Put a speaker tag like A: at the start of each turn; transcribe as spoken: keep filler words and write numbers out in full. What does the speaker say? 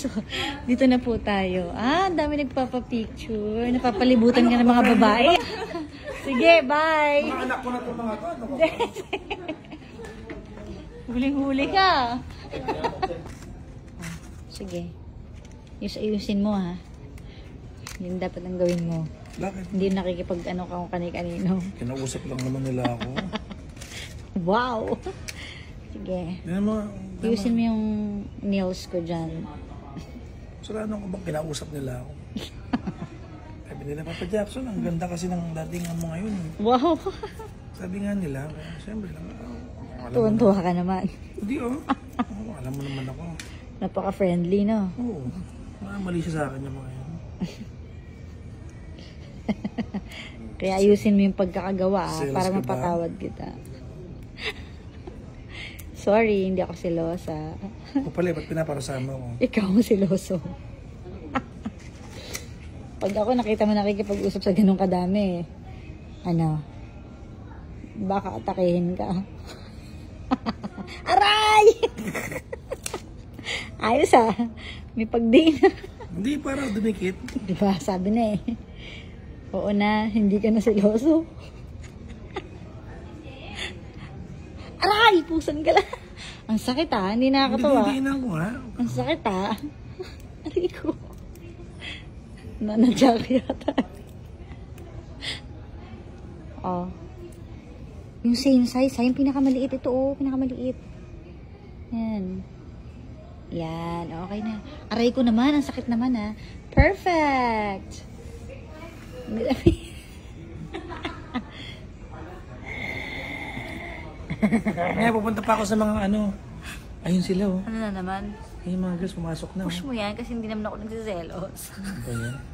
A: So, dito na po tayo. Ah, ang dami nagpapapicture. Napapalibutan ka ng mga babae. Sige, bye!
B: Mga anak ko na ito mga to. Ano ko?
A: Huling-huli ka. Sige. Ayus-ayusin mo, ha? Yun dapat ang gawin mo.
B: Bakit?
A: Hindi nakikipag-ano ka kung kani-kanino.
B: Kinausap lang naman nila ako.
A: Wow! Sige.
B: Mo,
A: Ayusin mo yung nails ko dyan.
B: Sarado ko bang kinausap nila ako? Sabi nila, Papa Jackson, ang ganda kasi ng dating mo ngayon.
A: Wow!
B: Sabi nga nila, siyempre lang.
A: Tuwan-tuwa ka naman.
B: Hindi oh. Oh, alam mo naman ako.
A: Napaka-friendly, no?
B: Oo. Mali siya sa akin yung mga yun.
A: Kaya ayusin mo yung pagkakagawa, ha,
B: Selos
A: para
B: ka ba?
A: mapatawad kita. Sorry, hindi ako selosa.
B: O pala, ba't pinaparasama ko?
A: Ikaw ang seloso. Pag ako nakita mo nakikipag-usap sa ganun kadami, ano, baka atakihin ka. Aray! Ayos ah. May pagdi na.
B: Hindi, parang dumikit.
A: Diba? Sabi na eh. Oo na, hindi ka na seloso. Aray! Pusan ka lang. Ang sakit ah. Hindi nakakatawa.
B: Hindi, hindi na ako ha.
A: Ang sakit ah. Aray ko. Nanadya ka yata. Oh. Yung same size, ha? Yung pinakamaliit ito, oh. Pinakamaliit. Yan. Yan. Okay na. Aray ko naman. Ang sakit naman, ha? Perfect!
B: Ngayon, pupunta pa ako sa mga ano. Ayun sila oh.
A: Ano na naman?
B: Ayun mga girls, pumasok na.
A: Push mo yan kasi hindi naman ako nagsiselos.
B: Ano ba yan?